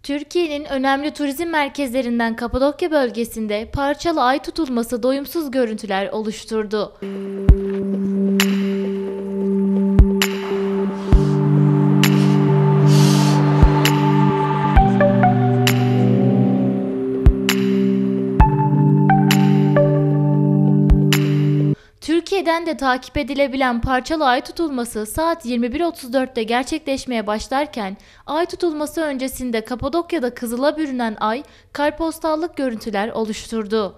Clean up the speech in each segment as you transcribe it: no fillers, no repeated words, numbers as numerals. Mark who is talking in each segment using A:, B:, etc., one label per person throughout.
A: Türkiye'nin önemli turizm merkezlerinden Kapadokya bölgesinde parçalı ay tutulması doyumsuz görüntüler oluşturdu. Türkiye'den de takip edilebilen parçalı ay tutulması saat 21.34'te gerçekleşmeye başlarken, ay tutulması öncesinde Kapadokya'da kızıla bürünen ay, kartpostallık görüntüler oluşturdu.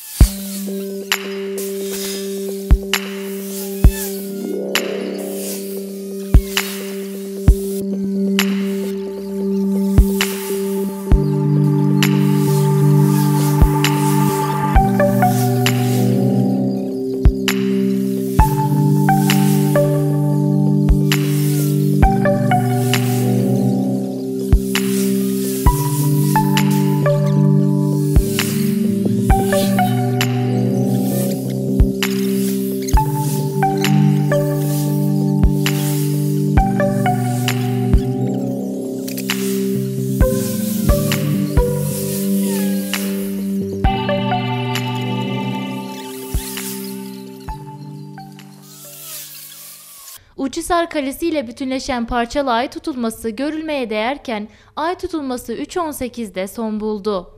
A: Uçhisar Kalesi ile bütünleşen parçalı ay tutulması görülmeye değerken ay tutulması 3.18'de son buldu.